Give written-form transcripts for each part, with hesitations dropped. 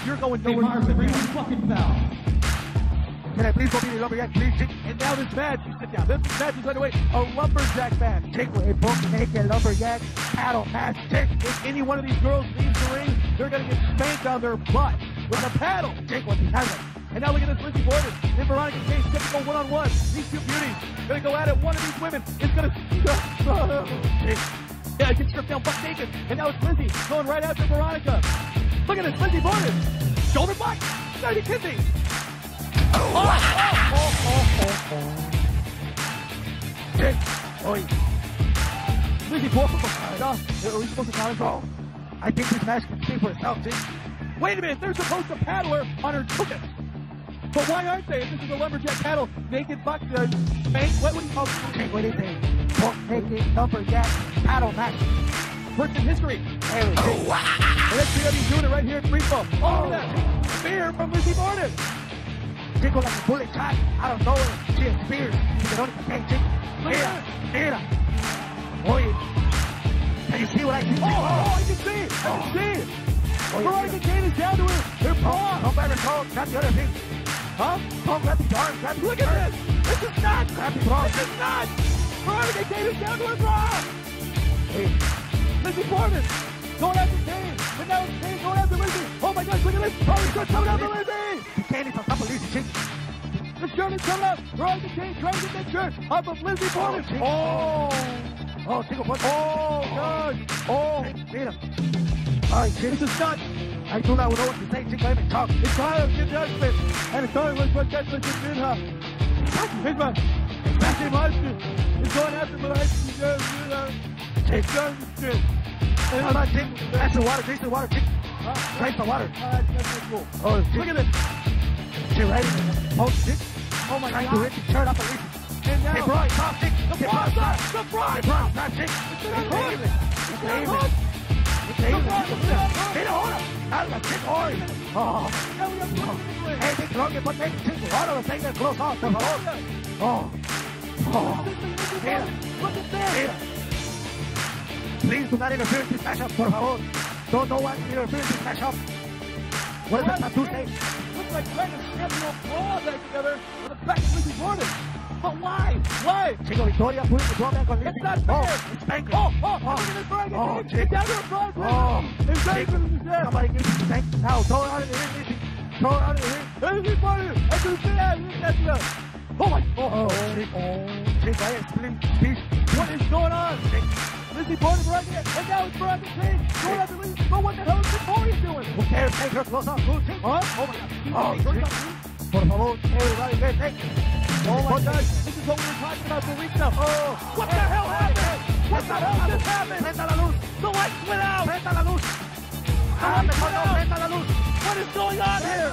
You're going nowhere. Bring the fucking foul. Can I please go be the lumberjack, please? And now this match, this match is underway. A lumberjack match. Take away both naked lumberjack paddle match. If any one of these girls leaves the ring, they're gonna get spanked on their butt with a paddle. Take one behind them. And now look at this Lindsay Borden and Veronica Case typical one-on-one. These two beauties gonna go at it. One of these women is gonna yeah, get stripped down butt naked. And now it's Lindsay going right after Veronica. Look at this, Lindsay Borden. Shoulder block. No, you kidding me? Lindsay Borden from Canada. Are we supposed to control? I think this match can speak for itself, see? Wait a minute, they're supposed to paddle her on her tuchus. But why aren't they? If this is a lumberjack paddle, naked buck, spank, what would you call it? Okay, what is it? Naked lumberjack paddle match. First in history. And XPW doing it right here at free fall. Oh, look at that. Spear from Lindsay Borden. Tickle like a bullet shot out of nowhere. She has spears. She can only contain chick. Mira. Oye. Can you see what I see? Oh, I can see it. I can see it. Veronica Kane is down to her paw. Don't grab her toe. Grab the other thing. Huh? Don't grab the arm. Look at this. This is nuts. Grab the bra. This is nuts. Veronica Kane is down to her bra. Hey. Lindsay Borden going after Kane. But now it's Kane going after Lindsay. Oh my gosh, look at this. Oh, he's coming after Lindsay. Kane is on top of Lindsay. The shirt is coming up. Veronica Kane trying to get that shirt off of Lindsay Borden. Oh, single point. Oh, God. Oh, mira. Alright, this is nuts. I do not know what to say. Chick, let me talk. It's time to give judgment. And it's time to put judgment to Minha. Here's my Lindsay Monster. It's going after my life. Take judgment. And I'm not taking. That's the water. Taste the water. Chick. Taste the water. That's cool. Oh, look at this. She right in the post, chick. Oh my God. Trying to rip the shirt off of Lindsay. And now. Hey, bro, stop, chick. The bra, stop. The bra. Hey, bro, stop, chick. It's David. It's David. Hey, ahora! ¡Alga, chick, hoy! Oh! Hey, Dick, long que ponte chick, ahora lo tenga close off, por favor! Oh! Mira! Mira! Please do not interfere in this matchup, por favor! Don't no one interfere in this matchup! What does that tattoo say? Looks like Greg and Samuel claw back together on the back of Lindsay Borden! But why? Why? Chico Victoria putting the draw back on Lindsay. It's not fair. Oh, it's spanking. Oh, look at this Greg. Oh, chick. Down to her front. Oh, it's chick. Somebody give me the spank. Now, throw it out of the ring, Lindsay. Throw it out of the ring. Lindsay Borden. I can see that. That's it. Oh, my. Oh, chick. Oh, chick. I am please. What is going on? Chick. Lindsay Borden running it. And now it's Veronica Kane. Going after Lindsay. But what the hell is Victoria doing? Who cares? Take her close off. Huh? Oh, my God. Oh, chick. Por favor, everybody, take. Oh my gosh, this is what we were talking about for weeks now. Oh, what the hell happened? What the hell just happened? Prenda la luz. The lights went out. Prenda la luz. Prenda la luz. What is going on here?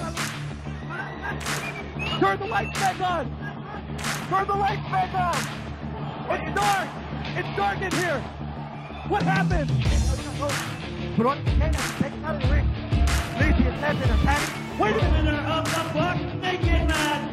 Turn the lights back on. Turn the lights back on. It's dark. It's dark in here. What happened? Veronica Kane is taken out of the ring. Lindsay is left in a panic. Wait a minute. Winner of the buck naked match.